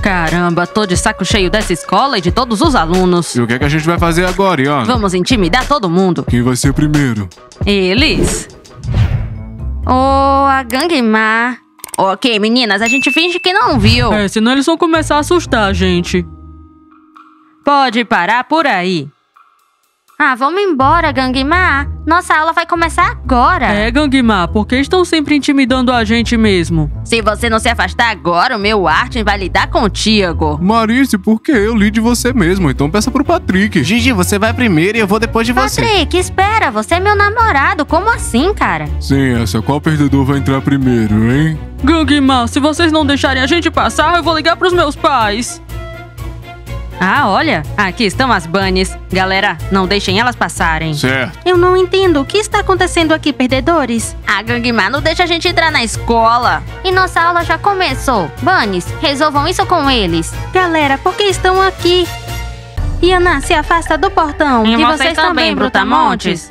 Caramba, tô de saco cheio dessa escola e de todos os alunos. E o que é que a gente vai fazer agora, Yana? Vamos intimidar todo mundo. Quem vai ser primeiro? Eles. A Gangue Ma. Ok, meninas, a gente finge que não viu. Senão eles vão começar a assustar a gente. Pode parar por aí. Vamos embora, Gangue Ma. Nossa aula vai começar agora. Gangue Ma, por que estão sempre intimidando a gente mesmo? Se você não se afastar agora, o meu Artem vai lidar contigo. Marice, por que eu li de você mesmo? Então peça pro Patrick. Gigi, você vai primeiro e eu vou depois de você. Patrick, espera, você é meu namorado. Como assim, cara? Sim, qual perdedor vai entrar primeiro, hein? Gangue Ma, se vocês não deixarem a gente passar, eu vou ligar pros meus pais. Olha, aqui estão as bunnies. Galera, não deixem elas passarem. Certo. Eu não entendo. O que está acontecendo aqui, perdedores? A Gangue Ma não deixa a gente entrar na escola. E nossa aula já começou. Bunnies, resolvam isso com eles. Galera, por que estão aqui? Yana, se afasta do portão. E vocês também, Brutamontes.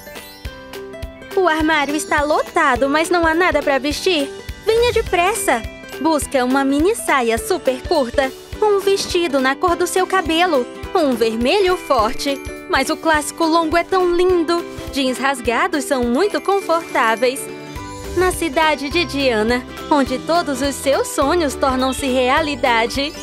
O armário está lotado, mas não há nada para vestir. Venha depressa. Busca uma mini saia super curta. Um vestido na cor do seu cabelo, um vermelho forte. Mas o clássico longo é tão lindo. Jeans rasgados são muito confortáveis. Na cidade de Diana, onde todos os seus sonhos tornam-se realidade.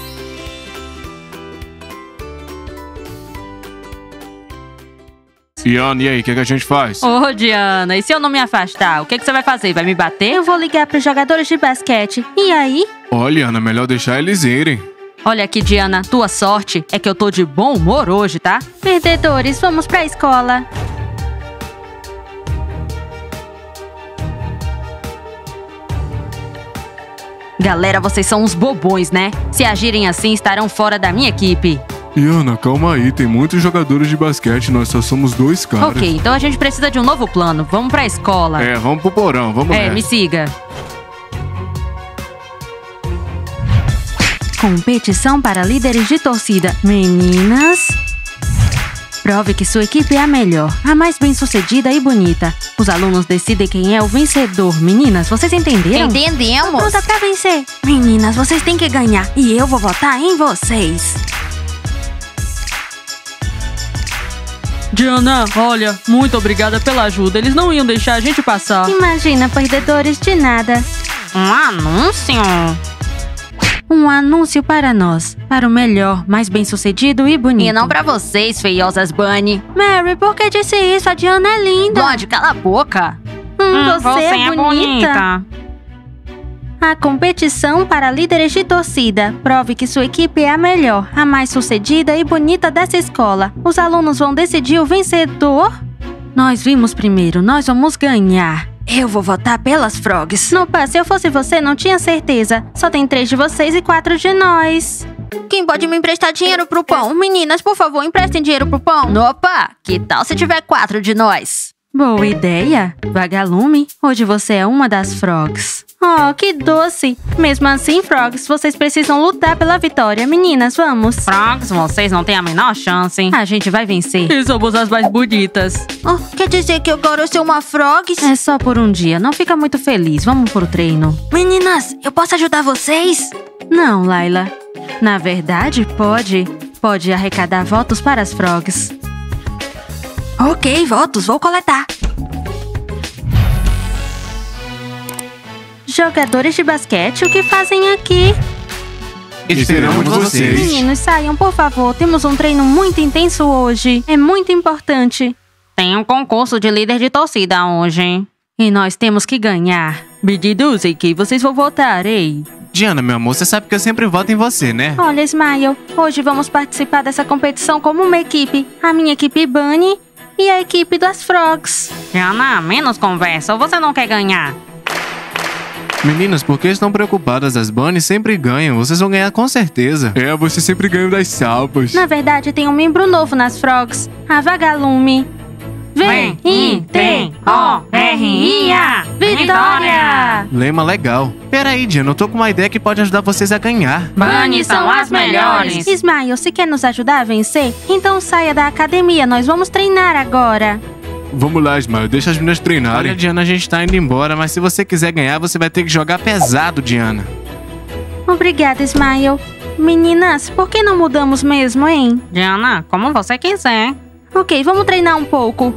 Yana, e aí, o que a gente faz? Diana, e se eu não me afastar, o que você vai fazer? Vai me bater? Eu vou ligar para os jogadores de basquete. E aí? Olha, Ana, melhor deixar eles irem. Olha aqui, Diana, tua sorte é que eu tô de bom humor hoje, tá? Perdedores, vamos pra escola. Galera, vocês são uns bobões, né? Se agirem assim, estarão fora da minha equipe. Yana, calma aí, tem muitos jogadores de basquete, nós só somos 2 caras. Ok, então a gente precisa de um novo plano. Vamos pra escola. Vamos pro porão, vamos nessa. Me siga. Competição para líderes de torcida. Meninas, prove que sua equipe é a melhor, a mais bem-sucedida e bonita. Os alunos decidem quem é o vencedor. Meninas, vocês entenderam? Entendemos. Tô pronta pra vencer. Meninas, vocês têm que ganhar e eu vou votar em vocês. Diana, olha, muito obrigada pela ajuda. Eles não iam deixar a gente passar. Imagina, perdedores, de nada. Um anúncio? Um anúncio para nós, para o melhor, mais bem-sucedido e bonito. E não pra vocês, feiosas Bunny. Mary, por que disse isso? A Diana é linda. Blonde, cala a boca. Você é bonita. A competição para líderes de torcida. Prove que sua equipe é a melhor, a mais sucedida e bonita dessa escola. Os alunos vão decidir o vencedor? Nós vimos primeiro, nós vamos ganhar. Eu vou votar pelas Frogs. Nopa, se eu fosse você, não tinha certeza. Só tem 3 de vocês e 4 de nós. Quem pode me emprestar dinheiro pro pão? Meninas, por favor, emprestem dinheiro pro pão. Opa, que tal se tiver 4 de nós? Boa ideia. Vagalume, hoje você é uma das Frogs. Oh, que doce! Mesmo assim, Frogs, vocês precisam lutar pela vitória. Meninas, vamos! Frogs, vocês não têm a menor chance. A gente vai vencer. E somos as mais bonitas. Quer dizer que eu quero ser uma Frogs? É só por um dia, não fica muito feliz. Vamos pro treino. Meninas, eu posso ajudar vocês? Não, Layla. Na verdade, pode. Pode arrecadar votos para as Frogs. Ok, votos, vou coletar. Jogadores de basquete, o que fazem aqui? Esperamos vocês. Meninos, saiam, por favor. Temos um treino muito intenso hoje. É muito importante. Tem um concurso de líder de torcida hoje. E nós temos que ganhar. Meninos, em quem vocês vão votar, hein? Diana, meu amor, você sabe que eu sempre voto em você, né? Olha, Smile, hoje vamos participar dessa competição como uma equipe. A minha equipe Bunny e a equipe das Frogs. Diana, menos conversa, ou você não quer ganhar? Meninas, por que estão preocupadas? As Bunnies sempre ganham. Vocês vão ganhar com certeza. Você sempre ganha das salpas. Na verdade, tem um membro novo nas Frogs. A Vagalume. V-I-T-O-R-I-A! Vitória! Lema legal. Peraí, Diana, eu tô com uma ideia que pode ajudar vocês a ganhar. Bunnies são as melhores! Smile, se quer nos ajudar a vencer, então saia da academia. Nós vamos treinar agora. Vamos lá, Smile, deixa as meninas treinarem. Olha, Diana, a gente tá indo embora, mas se você quiser ganhar, você vai ter que jogar pesado, Diana. Obrigada, Smile. Meninas, por que não mudamos mesmo, hein? Diana, como você quiser. Ok, vamos treinar um pouco.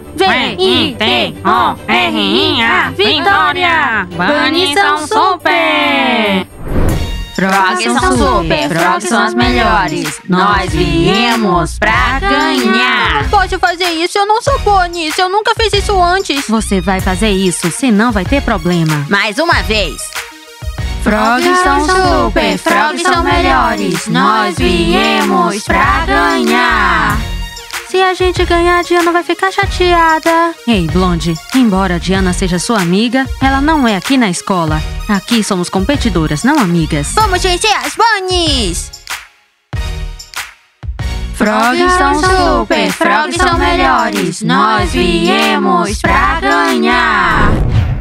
V-I-T-O-R-I-A, vitória! Bunnies são super! Frogs são super, Frogs são as melhores. Nós viemos pra ganhar. Não pode fazer isso, eu não sou boa nisso. Eu nunca fiz isso antes. Você vai fazer isso, senão vai ter problema. Mais uma vez. Frogs são super, Frogs são melhores. Nós viemos pra ganhar. Se a gente ganhar, a Diana vai ficar chateada. Ei, Blonde, embora a Diana seja sua amiga, ela não é aqui na escola. Aqui somos competidoras, não amigas. Vamos vencer as bunnies! Frogs são super, Frogs são melhores. Nós viemos pra ganhar.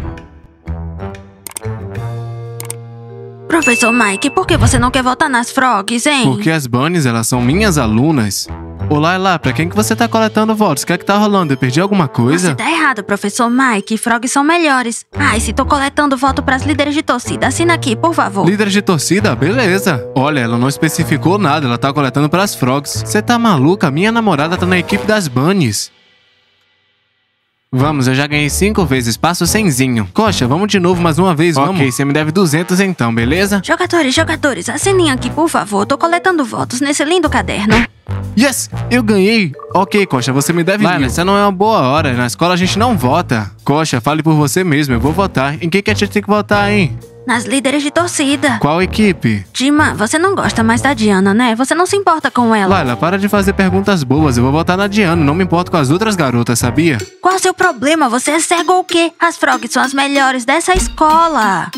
Professor Mike, por que você não quer votar nas Frogs, hein? Porque as bunnies, elas são minhas alunas. Olá, lá, pra quem que você tá coletando votos? O que é que tá rolando? Eu perdi alguma coisa? Você tá errado, professor Mike. Frogs são melhores. Ai, se tô coletando voto pras líderes de torcida, assina aqui, por favor. Líderes de torcida? Beleza. Olha, ela não especificou nada, ela tá coletando pras Frogs. Você tá maluca? Minha namorada tá na equipe das bunnies. Vamos, eu já ganhei 5 vezes, passo 100zinho. Coxa, vamos de novo mais uma vez, vamos? Ok, você me deve 200 então, beleza? Jogadores, assinem aqui, por favor. Tô coletando votos nesse lindo caderno. Yes! Eu ganhei! Ok, Coxa, você me deve 1000. Essa não é uma boa hora, na escola a gente não vota. Coxa, fale por você mesmo, eu vou votar. Em quem que a gente tem que votar, hein? Nas líderes de torcida. Qual equipe? Dima, você não gosta mais da Diana, né? Você não se importa com ela. Laila, para de fazer perguntas boas, eu vou votar na Diana, não me importo com as outras garotas, sabia? Qual é o seu problema? Você é cego ou o quê? As Frogs são as melhores dessa escola.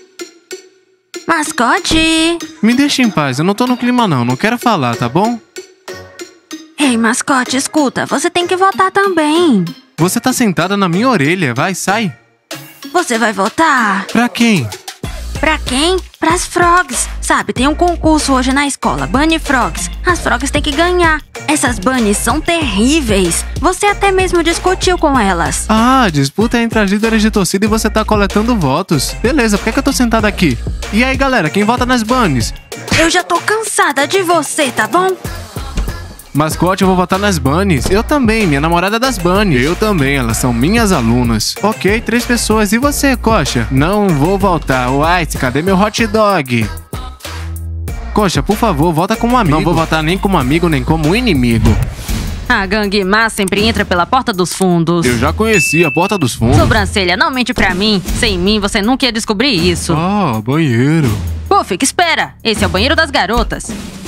Mascote! Me deixa em paz, eu não tô no clima não quero falar, tá bom? Ei, mascote, escuta, você tem que votar também. Você tá sentada na minha orelha, vai, sai. Você vai votar? Pra quem? Pra quem? Pras Frogs. Sabe, tem um concurso hoje na escola, Bunny Frogs. As Frogs têm que ganhar. Essas Bunnies são terríveis. Você até mesmo discutiu com elas. Ah, disputa entre as líderes de torcida e você tá coletando votos. Beleza, por que eu tô sentada aqui? E aí, galera, quem vota nas Bunnies? Eu já tô cansada de você, tá bom? Mascote, eu vou votar nas bunnies. Eu também, minha namorada é das bunnies. Eu também, elas são minhas alunas. Ok, 3 pessoas. E você, Coxa? Não vou votar. White, cadê meu hot dog? Coxa, por favor, vota como amigo. Não vou votar nem como amigo, nem como inimigo. A gangue má sempre entra pela porta dos fundos. Eu já conheci a porta dos fundos. Sobrancelha, não mente pra mim. Sem mim, você nunca ia descobrir isso. Ah, banheiro. Pô, fica, espera. Esse é o banheiro das garotas.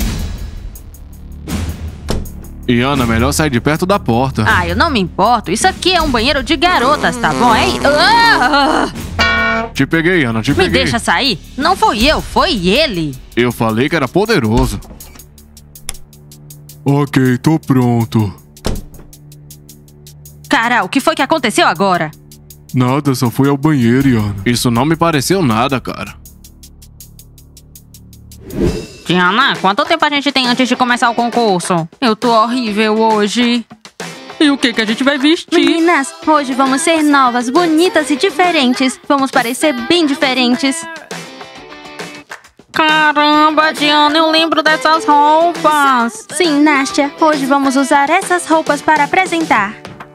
E Ana, melhor sair de perto da porta. Ah, eu não me importo. Isso aqui é um banheiro de garotas, tá bom, hein? Te peguei, Ana, te peguei. Me deixa sair? Não foi eu, foi ele. Eu falei que era poderoso. Ok, tô pronto. Cara, o que foi que aconteceu agora? Nada, só fui ao banheiro, Yana. Isso não me pareceu nada, cara. Diana, quanto tempo a gente tem antes de começar o concurso? Eu tô horrível hoje. E o que a gente vai vestir? Meninas, hoje vamos ser novas, bonitas e diferentes. Vamos parecer bem diferentes. Caramba, Diana, eu lembro dessas roupas. Sim, Nástia, hoje vamos usar essas roupas para apresentar.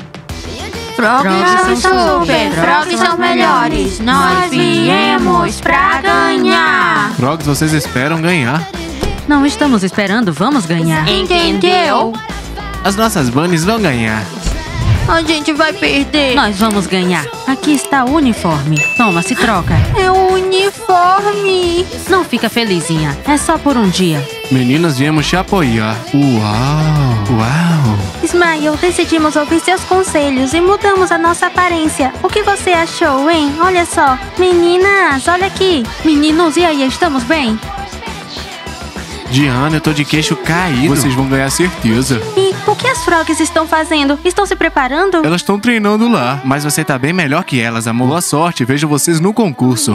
Frogs são super, Frogs são melhores. Nós viemos pra ganhar. Frogs, vocês esperam ganhar? Não estamos esperando, vamos ganhar. Entendeu? As nossas bunnies vão ganhar. A gente vai perder. Nós vamos ganhar. Aqui está o uniforme. Toma, se troca. É o uniforme. Não fica felizinha. É só por um dia. Meninas, viemos te apoiar. Uau! Uau! Smile, decidimos ouvir seus conselhos e mudamos a nossa aparência. O que você achou, hein? Olha só. Meninas, olha aqui. Meninos, e aí, estamos bem? Diana, eu tô de queixo caído. Vocês vão ganhar certeza. E o que as Frogs estão fazendo? Estão se preparando? Elas estão treinando lá. Mas você tá bem melhor que elas, amor. Boa sorte, vejo vocês no concurso.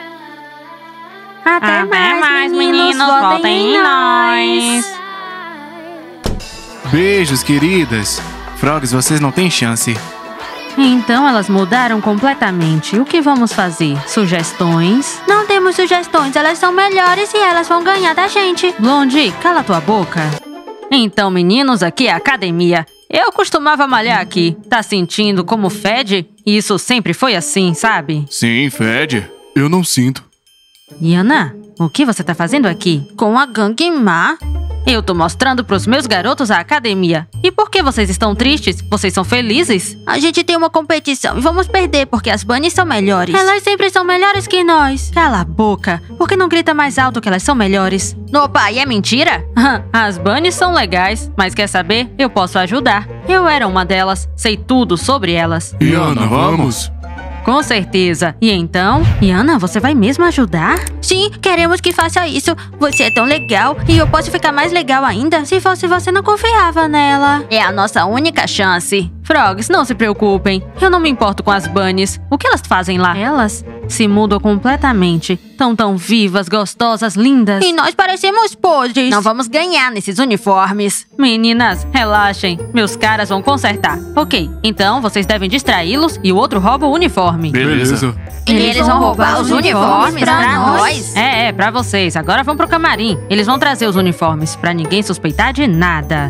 Até mais, meninos. Votem em nós. Beijos, queridas. Frogs, vocês não têm chance. Então elas mudaram completamente. O que vamos fazer? Sugestões? Não temos sugestões, elas são melhores e elas vão ganhar da gente. Blondie, cala tua boca. Então, meninos, aqui é a academia. Eu costumava malhar aqui. Tá sentindo como fede? Isso sempre foi assim, sabe? Sim, fede. Eu não sinto. Yana, o que você tá fazendo aqui? Com a gangue má? Eu tô mostrando pros meus garotos a academia. E por que vocês estão tristes? Vocês são felizes? A gente tem uma competição e vamos perder porque as bunnies são melhores. Elas sempre são melhores que nós. Cala a boca. Por que não grita mais alto que elas são melhores? Opa, e é mentira? As bunnies são legais, mas quer saber? Eu posso ajudar. Eu era uma delas. Sei tudo sobre elas. Yana, vamos? Com certeza. E então? Yana, você vai mesmo ajudar? Sim, queremos que faça isso. Você é tão legal e eu posso ficar mais legal ainda. Se fosse você, não confiava nela. É a nossa única chance. Frogs, não se preocupem. Eu não me importo com as bunnies. O que elas fazem lá? Elas se mudam completamente. Tão vivas, gostosas, lindas. E nós parecemos podres. Não vamos ganhar nesses uniformes. Meninas, relaxem. Meus caras vão consertar. Ok, então vocês devem distraí-los e o outro rouba o uniforme. Beleza. E eles vão roubar os uniformes pra nós? É, pra vocês. Agora vão pro camarim. Eles vão trazer os uniformes pra ninguém suspeitar de nada.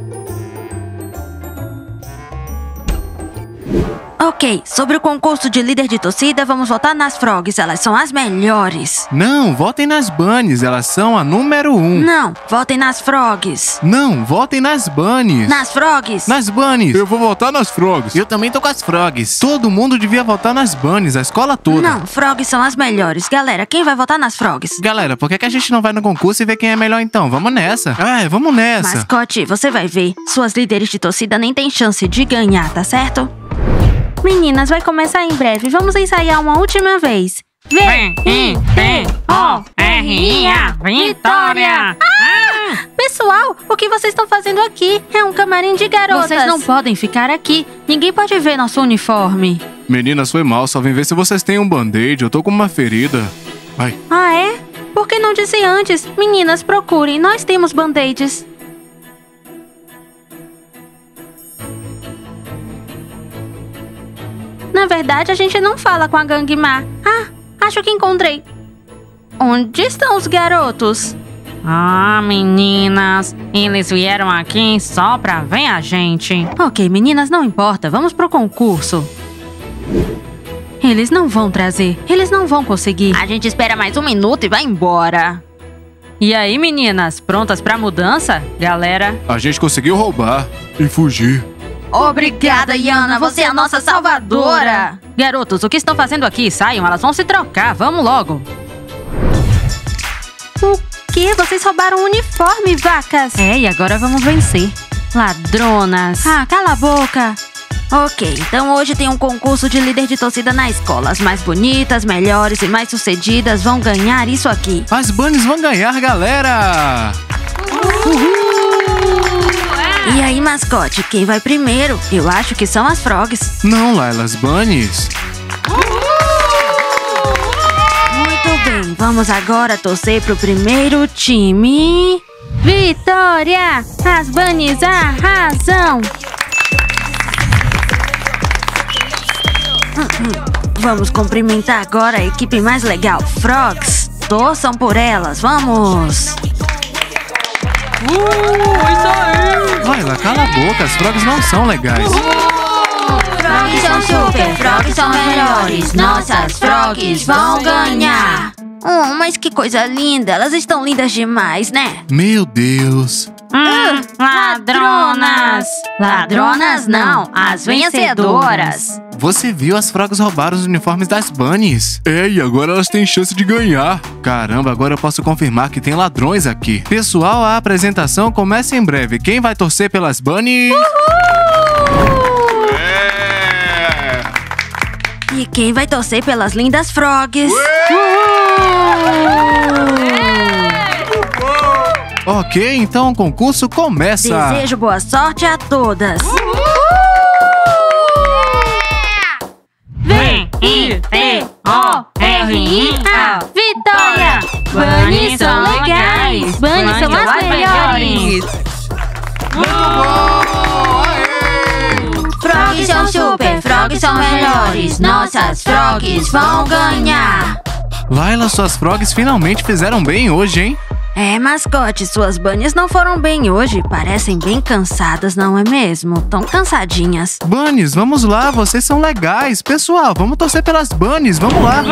Ok, sobre o concurso de líder de torcida, vamos votar nas Frogs. Elas são as melhores. Não, votem nas bunnies, elas são a número 1. Não, votem nas Frogs. Não, votem nas bunnies. Nas Frogs. Nas bunnies. Eu vou votar nas Frogs. Eu também tô com as Frogs. Todo mundo devia votar nas bunnies, a escola toda. Não, Frogs são as melhores. Galera, quem vai votar nas Frogs? Galera, por que a gente não vai no concurso e vê quem é melhor então? Vamos nessa. Vamos nessa. Mascote, você vai ver. Suas líderes de torcida nem têm chance de ganhar, tá certo? Meninas, vai começar em breve. Vamos ensaiar uma última vez. V-I-T-O-R-I-A, Vitória! Pessoal, o que vocês estão fazendo aqui? É um camarim de garotas. Vocês não podem ficar aqui. Ninguém pode ver nosso uniforme. Meninas, foi mal. Só vim ver se vocês têm um band-aid. Eu tô com uma ferida. Vai. Ah, é? Por que não disse antes? Meninas, procurem. Nós temos band-aids. Na verdade, a gente não fala com a gangue má. Ah, acho que encontrei. Onde estão os garotos? Ah, meninas, eles vieram aqui só pra ver a gente. Ok, meninas, não importa. Vamos pro concurso. Eles não vão trazer. Eles não vão conseguir. A gente espera mais um minuto e vai embora. E aí, meninas, prontas pra mudança? Galera? A gente conseguiu roubar e fugir. Obrigada, Yana. Você é a nossa salvadora. Garotos, o que estão fazendo aqui? Saiam, elas vão se trocar. Vamos logo. O quê? Vocês roubaram o uniforme, vacas? E agora vamos vencer. Ladronas. Ah, cala a boca. Ok, então hoje tem um concurso de líder de torcida na escola. As mais bonitas, melhores e mais sucedidas vão ganhar isso aqui. As bunnies vão ganhar, galera! E aí, mascote, quem vai primeiro? Eu acho que são as Frogs. Não, Laila, as bunnies. Muito bem, vamos agora torcer pro primeiro time. Vitória! As bunnies arrasam! Vamos cumprimentar agora a equipe mais legal, Frogs. Torçam por elas, vamos! Isso aí! Laila, cala a boca, as Frogs não são legais. Frogs são super, Frogs são melhores. Nossas Frogs vão ganhar. Mas que coisa linda, elas estão lindas demais, né? Meu Deus. Ladronas! Ladronas não, as vencedoras. Você viu, as Frogs roubaram os uniformes das bunnies. E agora elas têm chance de ganhar. Caramba, agora eu posso confirmar que tem ladrões aqui. Pessoal, a apresentação começa em breve. Quem vai torcer pelas bunnies? E quem vai torcer pelas lindas Frogs? Ok, então o concurso começa. Desejo boa sorte a todas. V-I-T-O-R-I-A, Vitória! Bunnies são legais! Bunnies são as melhores! Frogs são super, Frogs frogs são melhores. Nossas frogs vão ganhar. Laila, suas frogs finalmente fizeram bem hoje, hein? É, mascote, suas bunnies não foram bem hoje. Parecem bem cansadas, não é mesmo? Tão cansadinhas. Bunnies, vamos lá, vocês são legais. Pessoal, vamos torcer pelas bunnies, vamos lá.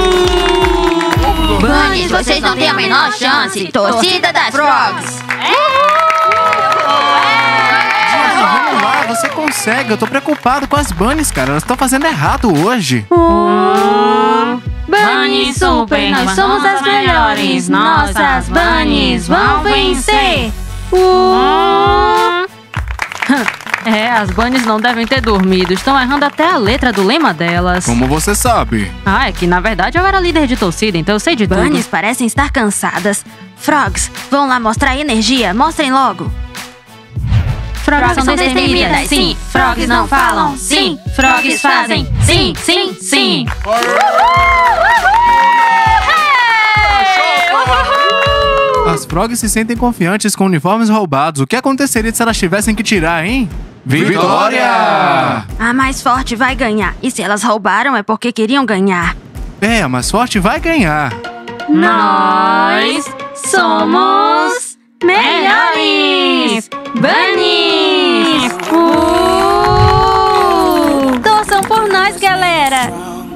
Bunnies, vocês não têm a menor chance. Torcida das frogs. Vamos lá, você consegue. Eu tô preocupado com as bunnies, cara. Elas estão fazendo errado hoje. Bunny Super, nós somos as melhores. Nossas bunnies vão vencer. É, as bunnies não devem ter dormido. Estão errando até a letra do lema delas. Como você sabe? Ah, é que na verdade eu era líder de torcida, então eu sei de tudo. Bunnies parecem estar cansadas. Frogs, vão lá mostrar energia. Mostrem logo. Frogs são destemidas, sim. Frogs não falam, sim. Frogs fazem, sim, sim, sim. As frogs se sentem confiantes com uniformes roubados. O que aconteceria se elas tivessem que tirar, hein? Vitória! A mais forte vai ganhar. E se elas roubaram é porque queriam ganhar. É, a mais forte vai ganhar. Nós somos melhores! Bunnies! Torçam por nós, galera!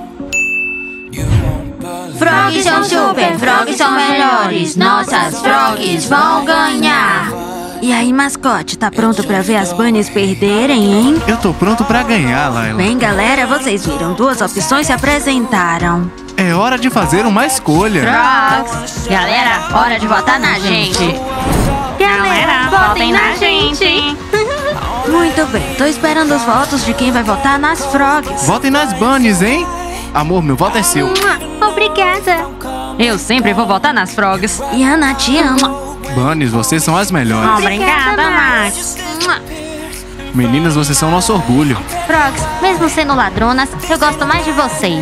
Frogs são super, frogs são melhores. Nossas frogs vão ganhar. E aí, mascote, tá pronto pra ver as bunnies perderem, hein? Eu tô pronto pra ganhar, Laila. Bem, galera, vocês viram, duas opções se apresentaram. É hora de fazer uma escolha. Frogs! Galera, hora de votar na gente! Galera, votem na gente! Muito bem, tô esperando os votos de quem vai votar nas frogs. Votem nas bunnies, hein? Amor, meu voto é seu. Obrigada! Eu sempre vou votar nas frogs. E Ana, te amo. Bunnies, vocês são as melhores. Obrigada, Max! Meninas, vocês são nosso orgulho. Frogs, mesmo sendo ladronas, eu gosto mais de vocês.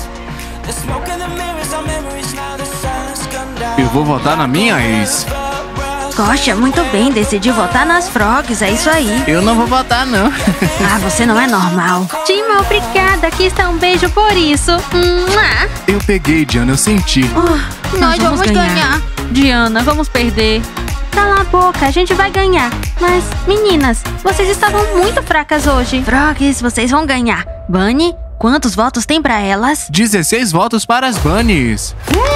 Eu vou votar na minha ex. Gosta muito bem, decidi votar nas frogs, é isso aí. Eu não vou votar, não. Ah, você não é normal. Dima, obrigada. Aqui está um beijo por isso. Eu peguei, Diana, eu senti. Nós vamos ganhar. Diana, vamos perder. Cala a boca, a gente vai ganhar. Mas, meninas, vocês estavam muito fracas hoje. Frogs, vocês vão ganhar. Bunny, quantos votos tem pra elas? 16 votos para as bunnies.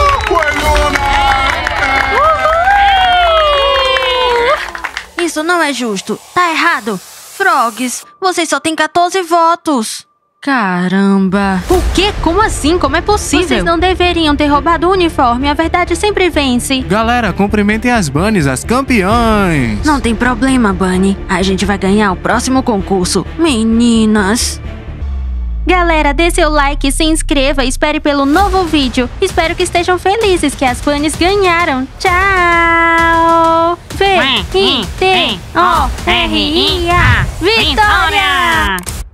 Isso não é justo. Tá errado. Frogs, vocês só têm 14 votos. Caramba. O quê? Como assim? Como é possível? Vocês não deveriam ter roubado o uniforme. A verdade sempre vence. Galera, cumprimentem as bunnies, as campeãs. Não tem problema, Bunny. A gente vai ganhar o próximo concurso. Meninas. Galera, dê seu like e se inscreva. Espere pelo novo vídeo. Espero que estejam felizes que as bunnies ganharam. Tchau! V-I-T-O-R-I-A! Vitória!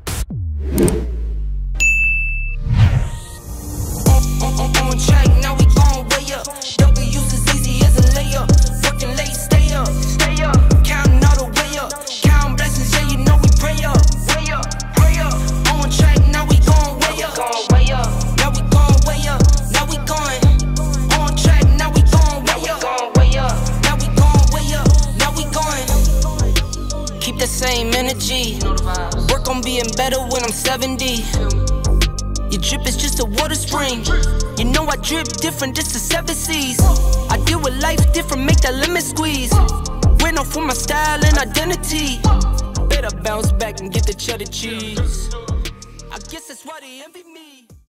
Same energy. Work on being better when I'm 70. Your drip is just a water spring. You know I drip different, this is 7 seas. I deal with life different, make that lemon squeeze. Went off for my style and identity. Better bounce back and get the cheddar cheese. I guess that's why they envy me.